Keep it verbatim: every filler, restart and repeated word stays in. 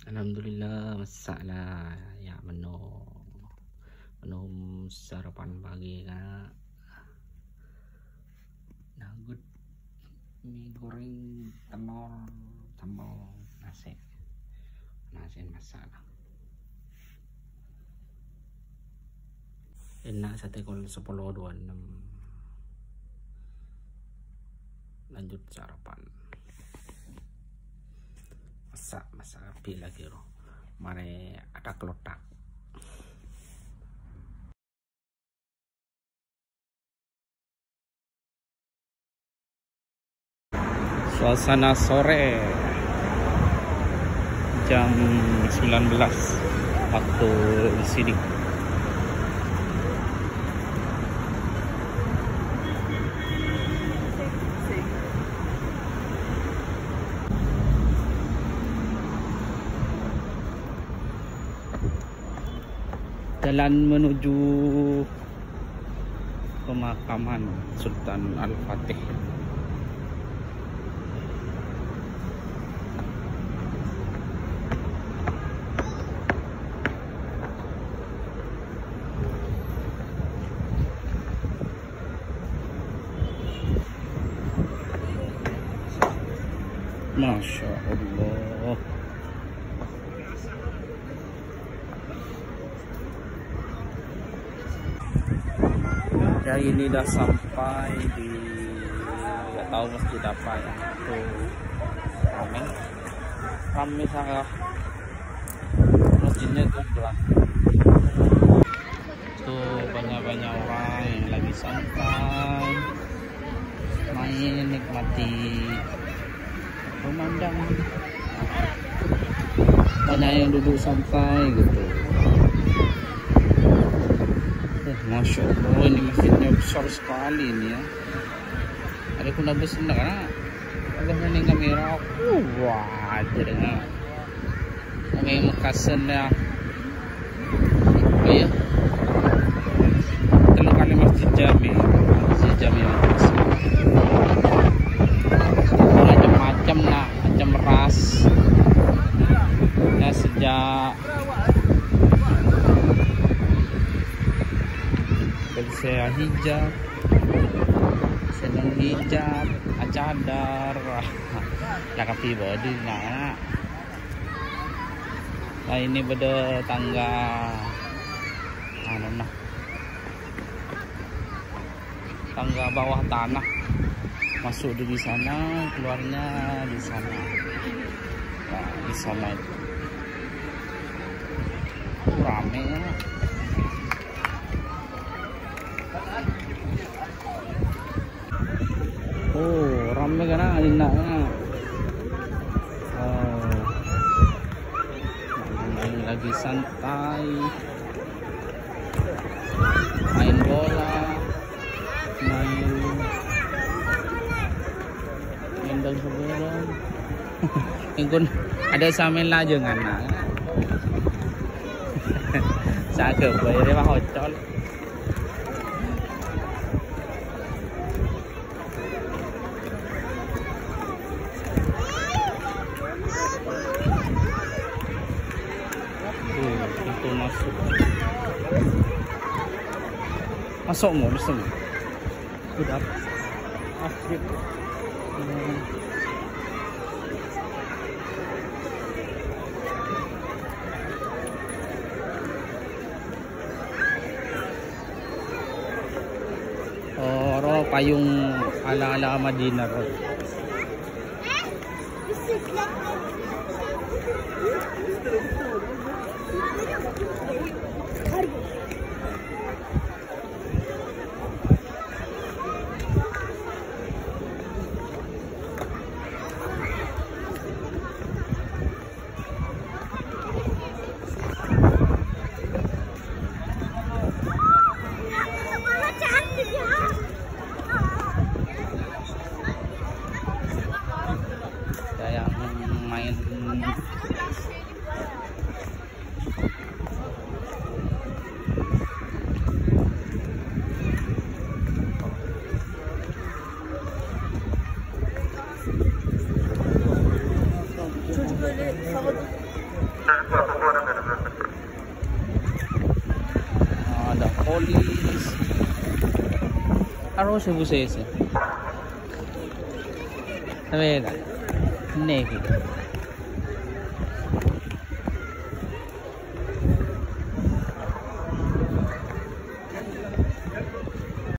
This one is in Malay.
Alhamdulillah masak lah ya, menu menu sarapan pagi kan. Nah, good mie goreng telur sambal nasi. Nasi masak lah. Enak sate kol sepuluh dua puluh enam. Lanjut sarapan. Masak masak api lagi loh. Mari ada kelotak. Suasana sore jam sembilan belas waktu di sini. Jalan menuju pemakaman Sultan Al-Fatih. Masya Allah. Ya, ini dah sampai di, nggak tahu masjid apa ya, tuh ramai ramai sangat. Masjidnya tuh belah tuh, banyak-banyak orang yang lagi santai main, nikmati pemandangan. Banyak yang duduk santai gitu. Masya Allah, ini masjidnya besar sekali ini ya. Ada kuna besar kan? Ada yang kamera. Uh, wah, ada dengan yang mekasan ya. Oh ya. Kalau kali masjid Jami, masjid Jami macam-macam lah, macam ras. Ya, sejak saya hijab, sedang hijab, cadar, lakapi body nak. Nah, ini beda tangga, anu nah, tangga bawah tanah, masuk di sana, keluarnya di sana. Nah, di sana itu rame ya. Oh, ramai kan enaknya. Oh, main lagi santai, main bola, main main dan sebagainya. Ingkun ada samen lah jangan nak. Saya bayar mah hocol. Itu masuk masuk mau disini udah asik. hmm. Oh, payung ala-ala Madinah roh. Bacolis. Arroz buses. A ver, negro.